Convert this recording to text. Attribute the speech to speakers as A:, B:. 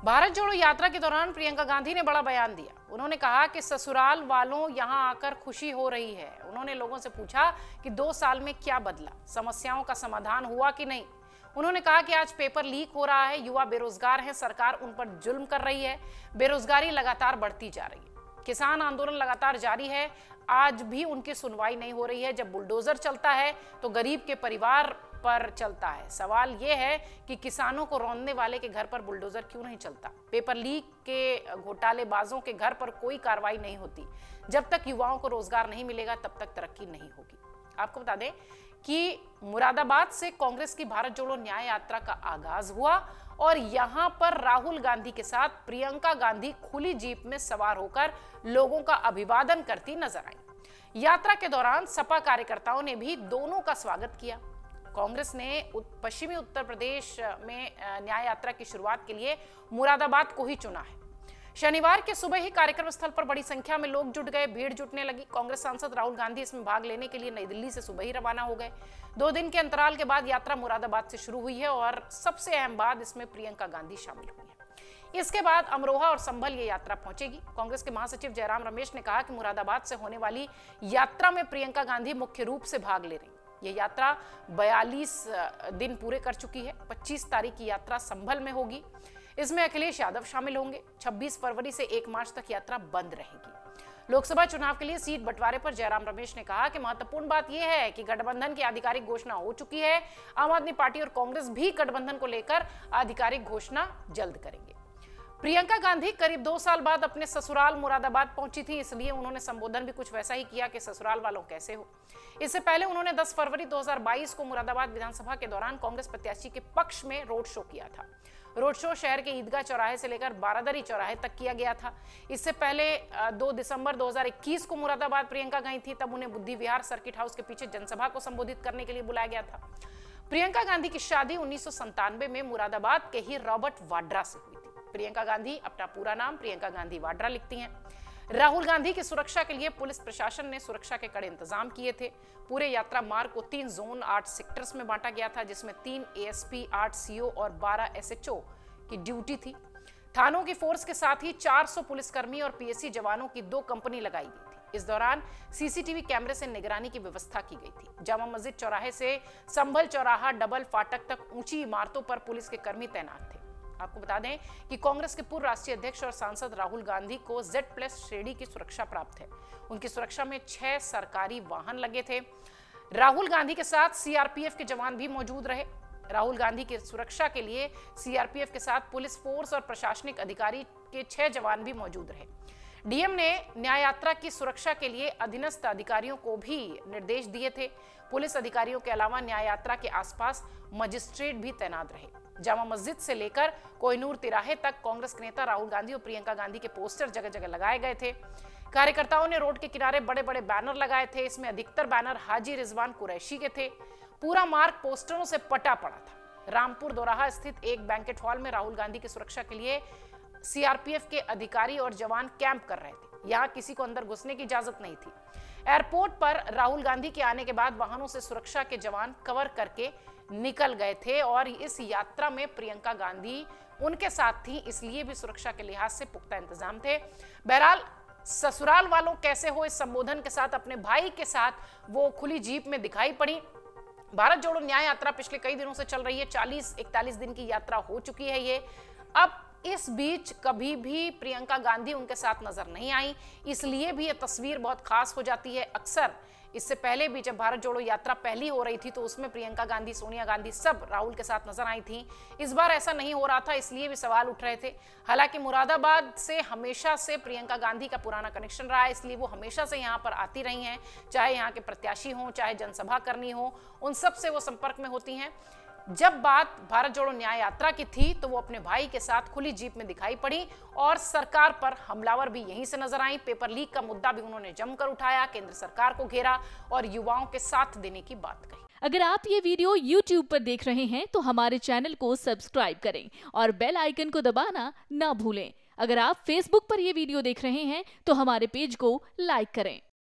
A: भारत जोड़ो यात्रा के दौरान प्रियंका गांधी ने बड़ा बयान दिया। उन्होंने कहा कि ससुराल वालों यहां आकर खुशी हो रही है। उन्होंने लोगों से पूछा कि 2 साल में क्या बदला, समस्याओं का समाधान हुआ कि नहीं। उन्होंने कहा कि आज पेपर लीक हो रहा है, युवा बेरोजगार हैं, सरकार उन पर जुल्म कर रही है, बेरोजगारी लगातार बढ़ती जा रही है, किसान आंदोलन लगातार जारी है, आज भी उनकी सुनवाई नहीं हो रही है। जब बुलडोजर चलता है तो गरीब के परिवार पर चलता है। सवाल यह है कि किसानों को रौंदने वाले के घर पर बुलडोजर क्यों नहीं चलता। पेपर लीक के घोटालेबाजों के घर पर कोई कार्रवाई नहीं होती। जब तक युवाओं को रोजगार नहीं मिलेगा तब तक तरक्की नहीं होगी। आपको बता दें कि मुरादाबाद से कांग्रेस की भारत जोड़ो न्याय यात्रा का आगाज हुआ और यहां पर राहुल गांधी के साथ प्रियंका गांधी खुली जीप में सवार होकर लोगों का अभिवादन करती नजर आई। यात्रा के दौरान सपा कार्यकर्ताओं ने भी दोनों का स्वागत किया। कांग्रेस ने पश्चिमी उत्तर प्रदेश में न्याय यात्रा की शुरुआत के लिए मुरादाबाद को ही चुना है। शनिवार के सुबह ही कार्यक्रम स्थल पर बड़ी संख्या में लोग जुट गए, भीड़ जुटने लगी। कांग्रेस सांसद राहुल गांधी इसमें भाग लेने के लिए नई दिल्ली से सुबह ही रवाना हो गए। 2 दिन के अंतराल के बाद यात्रा मुरादाबाद से शुरू हुई है और सबसे अहम बात, इसमें प्रियंका गांधी शामिल हुई है। इसके बाद अमरोहा और संभल ये यात्रा पहुंचेगी। कांग्रेस के महासचिव जयराम रमेश ने कहा कि मुरादाबाद से होने वाली यात्रा में प्रियंका गांधी मुख्य रूप से भाग ले रही। ये यात्रा 42 दिन पूरे कर चुकी है। 25 तारीख की यात्रा संभल में होगी। इसमें अखिलेश यादव शामिल होंगे। 26 फरवरी से 1 मार्च तक यात्रा बंद रहेगी। लोकसभा चुनाव के लिए सीट बंटवारे पर जयराम रमेश ने कहा कि महत्वपूर्ण बात यह है कि गठबंधन की आधिकारिक घोषणा हो चुकी है। आम आदमी पार्टी और कांग्रेस भी गठबंधन को लेकर आधिकारिक घोषणा जल्द करेंगे। प्रियंका गांधी करीब 2 साल बाद अपने ससुराल मुरादाबाद पहुंची थी, इसलिए उन्होंने संबोधन भी कुछ वैसा ही किया कि ससुराल वालों कैसे हो। इससे पहले उन्होंने 10 फरवरी 2022 को मुरादाबाद विधानसभा के दौरान कांग्रेस प्रत्याशी के पक्ष में रोड शो किया था। रोड शो शहर के ईदगाह चौराहे से लेकर बारादरी चौराहे तक किया गया था। इससे पहले 2 दिसंबर 2021 को मुरादाबाद प्रियंका गई थी, तब उन्हें बुद्धि विहार सर्किट हाउस के पीछे जनसभा को संबोधित करने के लिए बुलाया गया था। प्रियंका गांधी की शादी 1997 में मुरादाबाद के ही रॉबर्ट वाड्रा से हुई थी। प्रियंका गांधी अपना पूरा नाम प्रियंका गांधी वाड्रा लिखती हैं। राहुल गांधी की सुरक्षा के लिए पुलिस प्रशासन ने सुरक्षा के कड़े इंतजाम किए थे। पूरे यात्रा मार्ग को 3 जोन 8 सेक्टर्स में बांटा गया था, जिसमें 3 एएसपी, 8 सीओ और 12 एसएचओ की ड्यूटी थी। थानों की फोर्स के साथ ही 400 पुलिसकर्मी और पीएससी जवानों की 2 कंपनी लगाई गई थी। इस दौरान सीसीटीवी कैमरे से निगरानी की व्यवस्था की गई थी। जामा मस्जिद चौराहे से संभल चौराहा डबल फाटक तक ऊंची इमारतों पर पुलिस के कर्मी तैनात थे। आपको बता दें कि कांग्रेस के पूर्व राष्ट्रीय अध्यक्ष और सांसद राहुल गांधी को Z+ श्रेणी की सुरक्षा प्राप्त है। उनकी सुरक्षा में 6 सरकारी वाहन लगे थे। राहुल गांधी के साथ सीआरपीएफ के जवान भी मौजूद रहे। राहुल गांधी की सुरक्षा के लिए सीआरपीएफ के साथ पुलिस फोर्स और प्रशासनिक अधिकारी के 6 जवान भी मौजूद रहे। डीएम ने न्याय यात्रा की सुरक्षा के लिए अधीनस्थ अधिकारियों को भी निर्देश दिए थे। पुलिस अधिकारियों के अलावा न्याय यात्रा के आसपास मजिस्ट्रेट भी तैनात रहे। जामा मस्जिद से लेकर कोहिनूर तिराहे तक कांग्रेस के नेता राहुल गांधी और प्रियंका गांधी के पोस्टर जगह जगह लगाए गए थे। कार्यकर्ताओं ने रोड के किनारे बड़े बड़े बैनर लगाए थे। इसमें अधिकतर बैनर हाजी रिजवान कुरैशी के थे। पूरा मार्ग पोस्टरों से पटा पड़ा था। रामपुर दोराहा स्थित एक बैंकेट हॉल में राहुल गांधी की सुरक्षा के लिए सीआरपीएफ के अधिकारी और जवान कैंप कर रहे थे। यहाँ किसी को अंदर घुसने की इजाजत नहीं थी। एयरपोर्ट पर राहुल गांधी के आने के बाद वाहनों से सुरक्षा के जवान कवर करके निकल गए थे और इस यात्रा में प्रियंका गांधी उनके साथ थी, इसलिए भी सुरक्षा के लिहाज से पुख्ता इंतजाम थे। बहरहाल ससुराल वालों कैसे हो, इस संबोधन के साथ अपने भाई के साथ वो खुली जीप में दिखाई पड़ी। भारत जोड़ो न्याय यात्रा पिछले कई दिनों से चल रही है। 40-41 दिन की यात्रा हो चुकी है ये। अब इस बीच कभी भी प्रियंका गांधी उनके साथ नजर नहीं आई, इसलिए भी ये तस्वीर बहुत खास हो जाती है। अक्सर इससे पहले भी जब भारत जोड़ो यात्रा पहली हो रही थी तो उसमें प्रियंका गांधी, सोनिया गांधी सब राहुल के साथ नजर आई थी। इस बार ऐसा नहीं हो रहा था, इसलिए भी सवाल उठ रहे थे। हालांकि मुरादाबाद से हमेशा से प्रियंका गांधी का पुराना कनेक्शन रहा है, इसलिए वो हमेशा से यहाँ पर आती रही हैं। चाहे यहाँ के प्रत्याशी हों, चाहे जनसभा करनी हो, उन सब से वो संपर्क में होती हैं। जब बात भारत जोड़ो न्याय यात्रा की थी तो वो अपने भाई के साथ खुली जीप में दिखाई पड़ी और सरकार पर हमलावर भी यहीं से नजर आई। पेपर लीक का मुद्दा भी उन्होंने जमकर उठाया, केंद्र सरकार को घेरा और युवाओं के साथ देने की बात कही।
B: अगर आप ये वीडियो YouTube पर देख रहे हैं तो हमारे चैनल को सब्सक्राइब करें और बेल आइकन को दबाना ना भूलें। अगर आप Facebook पर ये वीडियो देख रहे हैं तो हमारे पेज को लाइक करें।